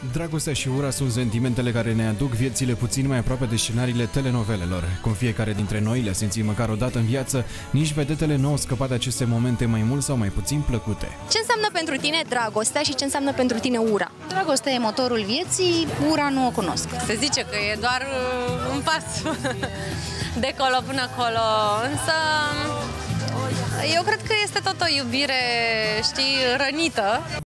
Dragostea și ura sunt sentimentele care ne aduc viețile puțin mai aproape de scenariile telenovelelor. Cum fiecare dintre noi le-a simțit măcar o dată în viață, nici vedetele nu au scăpat de aceste momente mai mult sau mai puțin plăcute. Ce înseamnă pentru tine dragostea și ce înseamnă pentru tine ura? Dragostea e motorul vieții, ura nu o cunosc. Se zice că e doar un pas de colo până acolo, însă eu cred că este tot o iubire, știi, rănită.